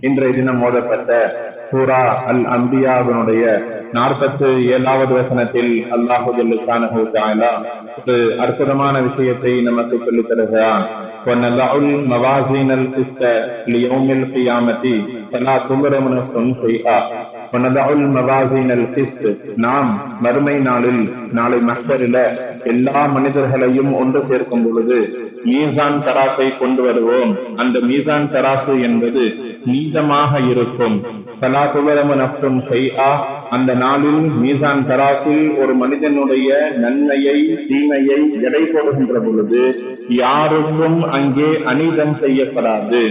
இன்றைய தினம் மோதப்பட்ட சூரா அல் அம்பியாவினுடைய 47வது வசனத்தில் அல்லாஹு ஜல்ல ஷானஹு தஆலா ஒரு அற்புதமான விஷயத்தை நமக்கு சொல்லித் தருகிறான். வனலஉல் மவாஸீனல் கிஸ்த லியௌமில் கியாமத்தி ஃபலா தும்ரமு நஃப்ஸுன் ஷைஆ. வனலஉல் மவாஸீனல் கிஸ்த், நாம் மறுமை நாளில் நாளை மஹ்ஷரில எல்லா மனிதர்களையும் ஒன்று சேர்க்கும் பொழுது மீசான் தராசை கொண்டு வருவோம். அந்த மீசான் தராசு என்பது நீதமாக இருக்கும். ஃபலா தும்ரமு நஃப்ஸுன் ஷைஆ, அந்த நாளில் மீசான் தராசில் ஒரு மனிதனுடைய நன்மையை தீமையை எடை போடுகின்ற பொழுது யாருக்கும் அங்கே அநீதம் செய்யப்படாது.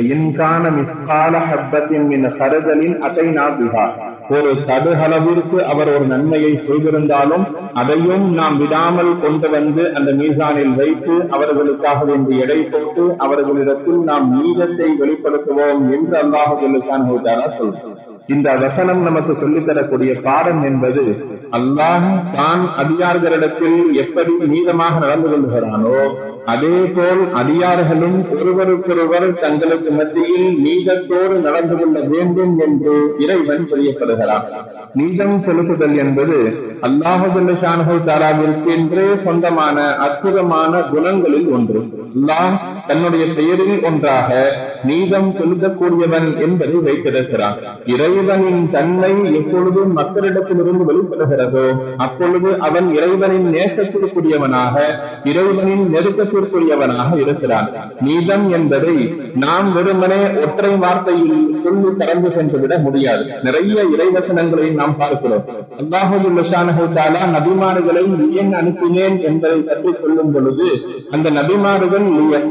ஒரு கடுகளவிற்கு அவர் ஒரு நன்மையை செய்திருந்தாலும் அதையும் நாம் விடாமல் கொண்டு வந்து அந்த மீசானில் வைத்து அவர்களுக்காக வேண்டி எடை போட்டு அவர்களிடத்தில் நாம் நீதத்தை வெளிப்படுத்துவோம் என்று அல்லாஹ் ஜல்ல ஷானஹு தஆலா சொல்றார். இந்த வசனம் நமக்கு சொல்லித் தரக்கூடிய பாடம் என்பது, அல்லாஹ் தான் அடியார்களிடத்தில் எப்படி நீதமாக நடந்து கொள்கிறானோ அதே போல் அடியார்களும் ஒருவருக்கொருவர் தங்களுக்கு மத்தியில் நீதத்தோடு நடந்து கொள்ள வேண்டும் என்று இறைவன் தெரியப்படுகிறார். நீதம் செலுத்துதல் என்பது அல்லாஹ் ஜல்ல ஷானஹு தஆலாவிற்கு என்றே சொந்தமான அற்புதமான குணங்களில் ஒன்று. அல்லாஹ் தன்னுடைய பெயரில் ஒன்றாக நீதம் செலுத்தக்கூடியவன் என்பதை வைத்திருக்கிறான். இறைவனின் தன்மை எப்பொழுது மக்களிடத்திலிருந்து வெளிப்படுகிறதோ அப்பொழுது அவன் இறைவனின் நேசத்திற்குரியவனாக, இறைவனின் நெருக்கத்திற்குரியவனாக இருக்கிறான். நீதம் என்பதை நாம் வெறுமனே ஒற்றை வார்த்தையில் சொல்லி கடந்து சென்றுவிட முடியாது. நிறைய இறைவசனங்களை நாம் பார்க்கிறோம். அல்லாஹ் ஜல்ல ஷானஹு தஆலா நபிமார்களை ஏன் அனுப்பினேன் என்பதை பற்றி சொல்லும் பொழுது, அந்த நபிமார்கள்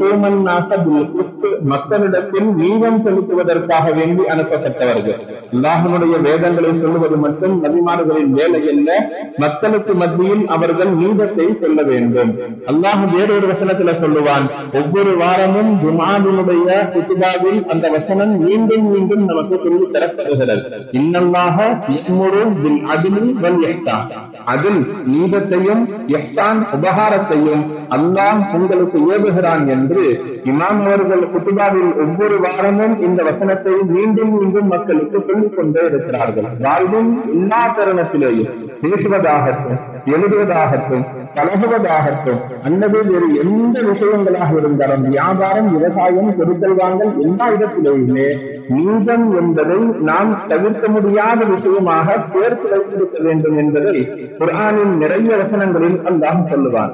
மக்களிடத்தில் நீதம் செலுத்துவதற்காக வேண்டி அனுப்பப்பட்டவர்கள். அல்லாஹ்வுடைய வேதங்களை சொல்லுவது மட்டும் நபிமார்களின் வேலை அல்ல, மக்களுக்கு மத்தியில் அவர்கள் நீதத்தை சொல்ல வேண்டும். அல்லாஹ் வேறொரு வசனத்துல சொல்லுவான், ஒவ்வொரு வாரமும் ஜுமாவினுடைய குத்பாவில் அந்த வசனம் மீண்டும் மீண்டும் நமக்கு சொல்லித் தரப்படுகிறது. இன்னல்லாஹ யஅமுரு பில் அத்லி வல் இஹ்சான், அதில் நீதத்தையும் இஹ்சான் உபகாரத்தையும் அல்லாஹ் உங்களுக்கு ஏவுகிறான் என்று இமாம் அவர்கள் குத்பாவில் ஒவ்வொரு வாரமும் இந்த வசனத்தை மீண்டும் மீண்டும் மக்களுக்கு சொல்லிக் கொண்டே இருக்கிறார்கள். வாழ்வின் எல்லா தருணத்திலேயும் பேசுவதாகட்டும், எழுதுவதாகட்டும், பழகுவதாகட்டும், அல்லது வேறு எந்த விஷயங்களாக இருந்தாலும், வியாபாரம், விவசாயம், கொடுக்கல் வாங்கல், எல்லா இடத்திலேயுமே நீதம் என்பதை நாம் தவிர்க்க முடியாத விஷயமாக சேர்த்து வைத்திருக்க வேண்டும் என்பதை குர்ஆனின் நிறைய வசனங்களில் அல்லாஹ் சொல்லுவான்.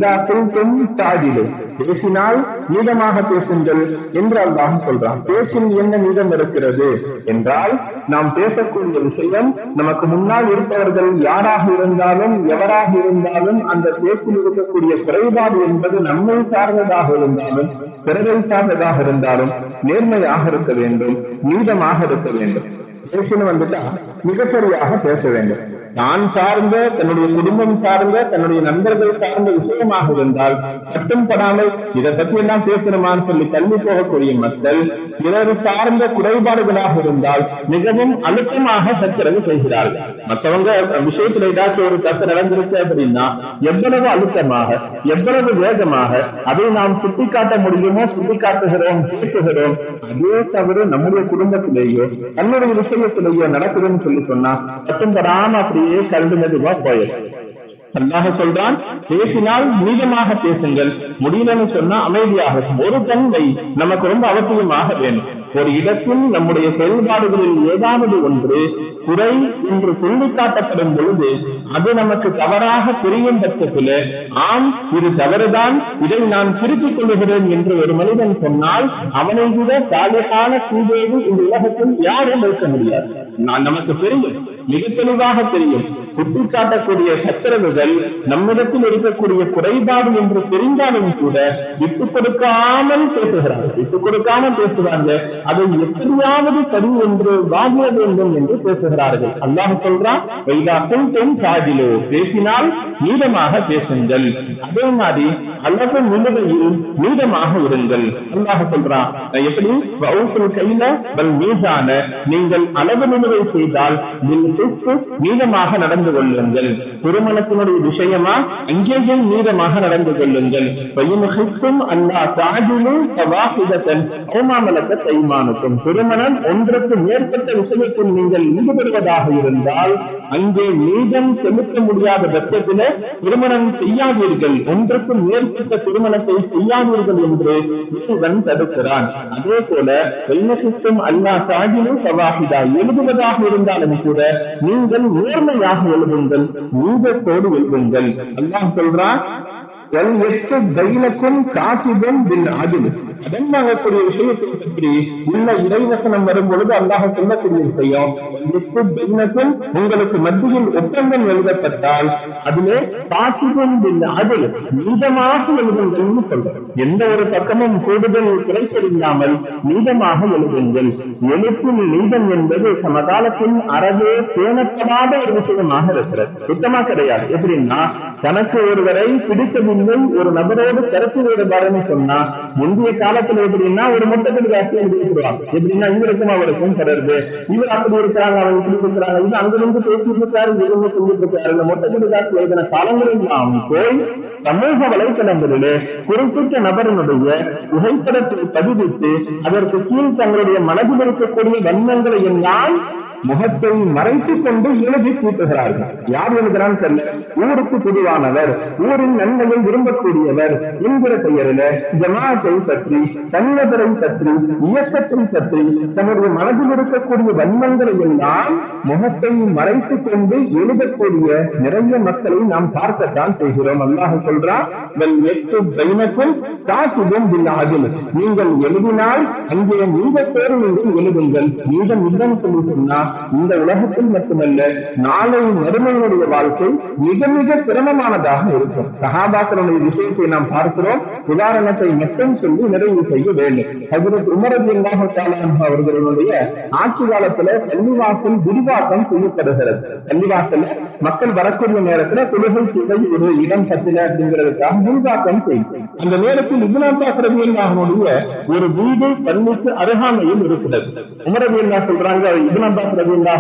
பேசினால் நீதமாக பேசுங்கள் என்று அல்லாஹ் சொல்றான். பேச்சில் என்ன நீதம் இருக்கிறது என்றால், நாம் பேசக்கூடிய விஷயம் நமக்கு முன்னால் இருப்பவர்கள் யாராக இருந்தாலும் எவராக இருந்தாலும் அந்த பேச்சில் இருக்கக்கூடிய குறைபாடு என்பது நம்மை சார்ந்ததாக இருந்தாலும் பிறரை சார்ந்ததாக இருந்தாலும் நேர்மையாக இருக்க வேண்டும், நீதமாக இருக்க வேண்டும். பேச்சுன்னு வந்துட்டா மிகச்சரியாக பேச வேண்டும். தான் சார்ந்த, தன்னுடைய குடும்பம் சார்ந்த, தன்னுடைய நண்பர்கள் சார்ந்த விஷயமாக இருந்தால் மட்டும் படாமல் இதை பற்றி எல்லாம் பேசணுமான்னு சொல்லி தள்ளி போகக்கூடிய மக்கள் பிறர் சார்ந்த குறைபாடுகளாக இருந்தால் மிகவும் அழுத்தமாக சச்சரவு செய்கிறார்கள். மற்றவங்க விஷயத்துல ஏதாச்சும் ஒரு தப்பு நடந்துருச்சு அப்படின்னா எவ்வளவு அழுத்தமாக, எவ்வளவு வேகமாக அதை நாம் சுட்டிக்காட்ட முடியுமோ சுட்டிக்காட்டுகிறோம், பேசுகிறோம். அதே தவிர நம்முடைய குடும்பத்திலேயோ தன்னுடைய விஷயத்திலேயோ நடக்குதுன்னு சொல்லி சொன்னா மட்டும் படாம அப்படியே கலந்து மெதுவா போயிடும். அல்லாஹ் சொல்றான், பேசினால் நீதமாக பேசுங்கள், முடியலன்னு சொன்னா அமைதியாக. ஒரு தன்மை நமக்கு ரொம்ப அவசியமாக வேணும். ஒரு இடத்தில் நம்முடைய செயல்பாடுகளில் ஏதாவது ஒன்று குறை என்று சொல்லி காட்டப்படும் பொழுது அது நமக்கு தவறாக புரியும் பட்சத்தில், ஆம் இது தவறுதான், இதை நான் திருத்திக் கொள்ளுகிறேன் என்று ஒரு மனிதன் சொன்னால் அவனை விட சாலிஹான சீதேவி இந்த உலகத்தில் யாரும் இருக்க முடியாது. நமக்கு தெரியும், மிக தெளிவாக தெரியும். சுட்டிக்காட்டக்கூடிய சச்சரவுகள் நம்மிடத்தில் இருக்கக்கூடிய குறைபாடு என்று தெரிந்தாலும் கூட விட்டுக் கொடுக்காமல் பேசுகிறார்கள், விட்டுக் கொடுக்காமல் பேசுவாங்க. அதை எப்படியாவது சரி என்று வாங்க வேண்டும் என்று பேசுகிறார்கள். அல்லாஹ் சொல்றான், பேசினால் நீதமாக பேசுங்கள், அதே மாதிரி அளவு நிலுவையில் நீதமாக இருங்கள். அல்லாஹ் சொல்றான், எப்படி கையில மீசான, நீங்கள் அளவு நிலுவை செய்தால் நீதமாக நடந்து கொள்ளுங்கள். திருமணத்தினுடைய விஷயமா அங்கேயும் நீதமாக நடந்து கொள்ளுங்கள். எஜமானுக்கும். திருமணம் ஒன்றுக்கு மேற்பட்ட விஷயத்தில் நீங்கள் ஈடுபடுவதாக இருந்தால் அங்கே மீதம் செலுத்த முடியாத பட்சத்திலே திருமணம் செய்யாதீர்கள், ஒன்றுக்கு மேற்பட்ட திருமணத்தை செய்யாதீர்கள் என்று இறைவன் தடுக்கிறான். அதே போல அல்லா தாஜிலும் சவாஹிதா, எழுதுவதாக இருந்தாலும் கூட நீங்கள் நேர்மையாக எழுதுங்கள், நீதத்தோடு எழுதுங்கள். அல்லாஹ் சொல்றான் கடன் வாங்கக்கூடிய விஷயத்தை பற்றி உள்ள இறைவசனம் வரும் பொழுது அல்லாஹ் சொல்லக்கூடிய விஷயம், உங்களுக்கு மத்தியில் ஒப்பந்தம் எழுதப்பட்டால் அதிலே காத்திபன் அதில் நீதமாக எழுதுங்கள் சொல்றேன். எந்த ஒரு பக்கமும் கூடுதல் குறைச்சலில்லாமல் நீதமாக எழுதுங்கள். எழுத்தில் நீதம் என்பது சமகாலத்தின் அறவே பேணப்படாத ஒரு விஷயமாக இருக்கிறது, சுத்தமா கிடையாது. எப்படின்னா, தனக்கு ஒருவரை பிடிக்கவில்லை, ஒரு நபரோடு கருத்து வேறுபாடுன்னு சொன்னா முந்தைய காலத்துல எப்படின்னா ஒரு மொத்தத்தில் ராசி எழுதிடுவாங்க. எப்படின்னா இவருக்கும் அவருக்கும் தொடர்பு, இவர் அப்படி இருக்கிறாங்க, அவங்க இப்படி இருக்கிறாங்க, இது அங்கிருந்து பேசிட்டு இருக்காரு, இவங்க செஞ்சுட்டு இருக்காரு. இந்த மொத்தத்தில் ராசி எழுதின காலங்களில் நாம் போய் சமூக வலைத்தளங்களிலே குறிப்பிட்ட நபரினுடைய புகைப்படத்தை பதிவிட்டு அதற்கு கீழ் தங்களுடைய மனதில் இருக்கக்கூடிய வன்மங்களை எல்லாம் முகத்தை மறைத்துக் கொண்டு எழுதி தீட்டுகிறார்கள். யார் எழுதுகிறான் தெரியல, ஊருக்கு பொதுவானவர், ஊரின் நன்மையை விரும்பக்கூடியவர் என்கிற பெயரில ஜமாத்தை பற்றி, தனிநபரை பற்றி, இயக்கத்தை பற்றி தன்னுடைய மனதில் இருக்கக்கூடிய வன்மங்களை எல்லாம் முகத்தை மறைத்துக் கொண்டு எழுதக்கூடிய நிறைய மக்களை நாம் பார்க்கத்தான் செய்கிறோம். அல்லாஹ் சொல்றான், நீங்கள் எழுதினால் அங்கே நீதத்தோடு நீங்கள் எழுதுங்கள். நீதம் இல்லைன்னு சொல்லி சொன்னா இந்த உலகத்தில் மட்டுமல்ல நாளை மறுமையினுடைய வாழ்க்கை மிக மிக சிரமமானதாக இருக்கும். சஹாபாக்களுடைய விஷயத்தை நாம் பார்க்கிறோம். உதாரணத்தை மட்டும் சொல்லி நிறைவு செய்ய வேண்டும். ஹஜ்ரத் உமர் ரலியல்லாஹு தஆலா அன்ஹு அவர்களுடைய ஆட்சி காலத்துல பள்ளிவாசல் விரிவாக்கம் செய்யப்படுகிறது. பள்ளிவாசல்ல மக்கள் வரக்கூடிய நேரத்துல தொழுகை துறை ஒரு இடம் பத்தில அப்படிங்கிறதுக்காக விரிவாக்கம் செய்யும். அந்த நேரத்தில் இப்னு அப்பாஸ் ரலியல்லாஹு அன்ஹுடைய ஒரு வீடு பள்ளிக்கு அருகாமையில் இருக்கிறது. உமர் ரலியல்லாஹு சொல்றாங்க, இப்னு அப்பாஸ்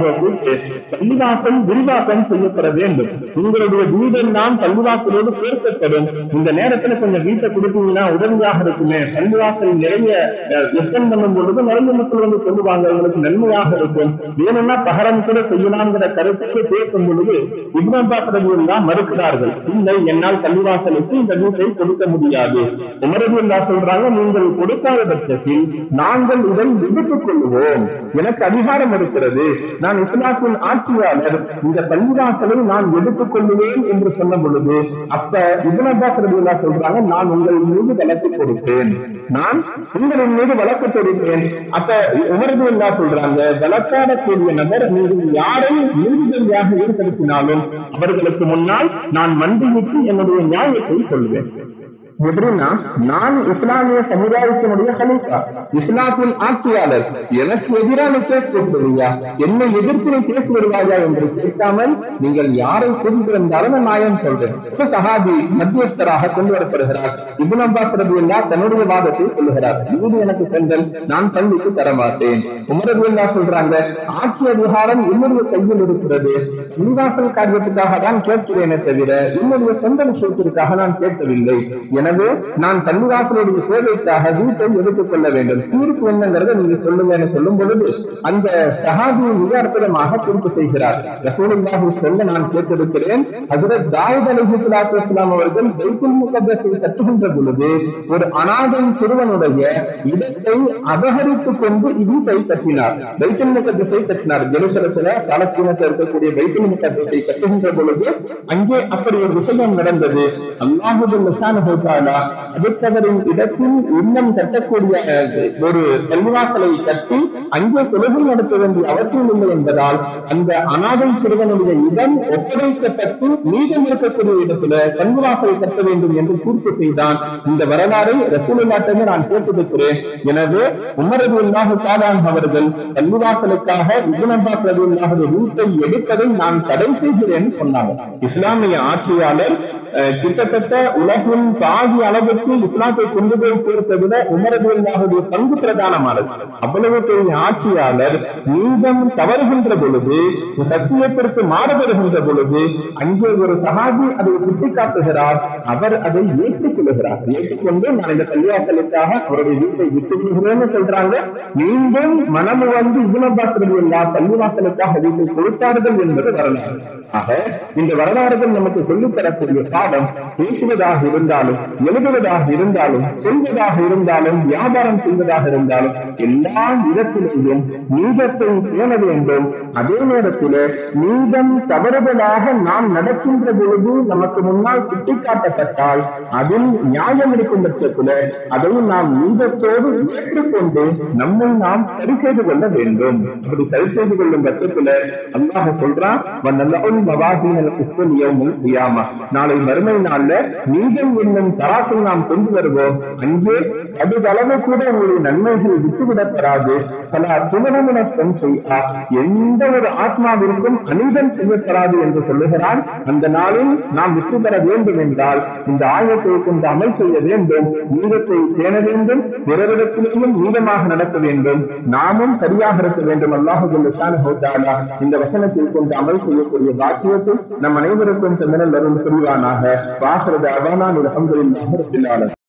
பள்ளிவாசல் விரிவாக்கம் செய்யப்பட வேண்டும், உங்களுடைய வீடெல்லாம் பள்ளிவாசலோடு சேர்க்கப்படும். இந்த நேரத்துல கொஞ்சம் வீட்டை கொடுத்தீங்கன்னா உதவியாக இருக்குமே, பள்ளிவாசல் நிறைய எஸ்டன் பண்ணும் பொழுது நிறைய மக்கள் வந்து கொள்ளுவாங்க, உங்களுக்கு நன்மையாக இருக்கும், வேணும்னா பகரம் கூட செய்யலாம்ங்கிற கருத்தை பேசும் பொழுது இப்னு அப்பாஸ் ரலியல்லாஹு மறுக்கிறார்கள். இல்லை, என்னால் பள்ளிவாசலுக்கு இந்த வீட்டை கொடுக்க முடியாது. உமர் ரலியல்லாஹு சொல்றாங்க, நீங்கள் கொடுக்காத பட்சத்தில் நாங்கள் இதை எடுத்துக் கொள்வோம், எனக்கு அதிகாரம் இருக்கிறது, நான் இஸ்லாத்தின் ஆட்சியாளர், இந்த பள்ளிவாசலை நான் எடுத்துக் கொள்ளுவேன் என்று சொன்ன பொழுது அப்ப இப்னு அப்பாஸ் ரலியல்லாஹு சொல்றாங்க, நான் உங்கள் மீது வழக்கு கொடுப்பேன், நான் உங்களின் மீது வழக்கு தொடுப்பேன். அப்ப உமர் ரலியல்லாஹு சொல்றாங்க, வழக்காடக்கூடிய நபர் நீங்கள் யாரை நீதிபதியாக ஏற்படுத்தினாலும் அவர்களுக்கு முன்னால் நான் மண்டியிட்டு என்னுடைய நியாயத்தை சொல்வேன். எப்படின்னா, நான் இஸ்லாமிய சமுதாயத்தினுடைய ஹலீஃபா, இஸ்லாத்தின் ஆட்சியாளர், எனக்கு எதிரான கேஸ் போட்டுருவீங்க, என்னை எதிர்த்து கேஸ் வருவாயா என்று கேட்காமல் நீங்கள் யாரை கூட்டிட்டு வந்தாலும் நியாயம் சொல்றேன். சஹாபி மத்தியஸ்தராக கொண்டு வரப்படுகிறார். இப்னு அப்பாஸ் ரலியல்லாஹு தன்னுடைய வாதத்தை சொல்லுகிறார், இது எனக்கு சொந்தம், நான் பள்ளிக்கு தரமாட்டேன். உமர் ரலியல்லாஹு சொல்றாங்க, ஆட்சி அதிகாரம் என்னுடைய கையில் இருக்கிறது, பள்ளிவாசல் காரியத்துக்காக தான் கேட்கிறேனே தவிர என்னுடைய சொந்த விஷயத்திற்காக நான் கேட்கவில்லை. எனவே நான் பள்ளிவாசலுடைய தேவைக்காக வீட்டை எடுத்துக் கொள்ள வேண்டும், தீர்ப்பு என்னங்கிறத நீங்க சொல்லுங்க சொல்லும் பொழுது அந்த சஹாபி மிக அற்புதமாக தீர்ப்பு செய்கிறார். ரசூலுல்லாஹி சொல்ல நான் கேட்டிருக்கிறேன், ஹஜ்ரத் தாவூத் அலைஹிஸ்ஸலாத்து வஸ்ஸலாம் அவர்கள் பைத்துல் முகத்தஸை கட்டுகின்ற பொழுது ஒரு அநாதை சிறுவனுடைய இடத்தை அபகரித்துக் கொண்டு வீட்டை கட்டினார், பைத்துல் முகத்தஸை கட்டினார். ஜெருசலத்துல பாலஸ்தீனத்தில் இருக்கக்கூடிய பைத்துல் முகத்தஸை கட்டுகின்ற பொழுது அங்கே அப்படி ஒரு விஷயம் நடந்தது. அல்லாஹ் சுப்ஹானஹு வ தஆலா அடுத்தவரின் இடத்தில் இன்னும் கட்டக்கூடிய ஒரு பள்ளிவாசலை கட்டி அங்கே தொழுகை நடத்த வேண்டிய அவசியம் இல்லை என்பதால் அந்த அநாதை சிறுவனுடைய இடம் ஒப்படைக்கப்பட்டு மீதம் இருக்கக்கூடிய இடத்துல பள்ளிவாசலை கட்ட வேண்டும் என்று தீர்ப்பு செய்தான். இந்த வரலாறை ரசூலுல்லாஹ்விடம் நான் கேட்டிருக்கிறேன். எனவே உமர் ரலியல்லாஹு தஆலா அவர்கள் பள்ளிவாசலுக்காக இப்னு அப்பாஸ் ரலியல்லாஹு வீட்டை எடுப்பதை நான் தடை செய்கிறேன் சொன்னாங்க. இஸ்லாமிய ஆட்சியாளர் கிட்டத்தட்ட உலகின் பாதி அளவுக்கு இஸ்லாத்தை கொண்டு போய் சேர்த்ததுல உமர் ரலியல்லாஹுடைய பங்கு பிரதானமானது. அவ்வளவு பெரிய ஆட்சியாளர் நீதம் தவறுகின்ற பொழுது, சத்தியத்திற்கு மாறுபடுகின்ற பொழுது அங்கே ஒரு சஹாபி அதை சுட்டிக்காட்டுகிறார். அவர் அதை ஏற்றுக்கொள்கிறார். ஏற்றுக்கொண்டு நான் இந்த பள்ளிவாசலுக்காக அவருடைய வீட்டை விட்டு விடுகிறேன்னு சொல்றாங்க. மீண்டும் மனமு வந்து இப்னு அப்பாஸ் ரலியல்லாஹு பள்ளிவாசலுக்காக வீட்டை கொடுத்தார்கள் என்பது வரலாறு. ஆக இந்த வரலாறுகள் நமக்கு சொல்லித் தரக்கூடிய பாடம், பேசுவதாக இருந்தாலும், எழுதுவதாக இருந்தாலும், சொல்வதாக இருந்தாலும், வியாபாரம் செய்வதாக இருந்தாலும் எல்லா இடத்திலேயும் நீதத்தை பேண வேண்டும். அதே நேரத்தில் நீதம் தவறுதலாக நாம் நடக்கின்ற பொழுது நமக்கு முன்னால் சுட்டிக்காட்டப்பட்டால் அதில் நியாயம் இருக்கும் பட்சத்தில் அதை நாம் நீதத்தோடு ஏற்றுக்கொண்டு நம்மை நாம் சரி செய்து கொள்ள வேண்டும். அப்படி சரி செய்து கொள்ளும் பட்சத்தில் அல்லாஹ் சொல்றான், நாளை மறுமை நாள்ல நீதம் என்னும் தராசை நாம் கொண்டு வருவோம். அங்கே அதுகளவு கூட உங்களுடைய நன்மைகள் விட்டுவிடப்படாது. எந்த ஒரு ஆத்மாவிற்கும் அநீதம் செய்யப்படாது என்று சொல்லுகிறான். அந்த நாளில் நாம் விட்டு பெற வேண்டும் என்றால் இந்த ஆயத்தை கொண்டு அமல் செய்ய வேண்டும், நீதத்தை பேண வேண்டும், பிறரிடத்திலேயும் நீதமாக நடக்க வேண்டும், நாமும் சரியாக இருக்க வேண்டும். அல்லாஹ் ஜல்ல ஷானஹு தஆலா இந்த வசனத்தை கொண்டு அமல் செய்யக்கூடிய பாக்கியத்தை நம் அனைவருக்கும் தமிழ் அருள் புரிவானாக. வாஹிரு தஅவானா அல்ஹம்துலில்லாஹி ரப்பில் ஆலமீன்.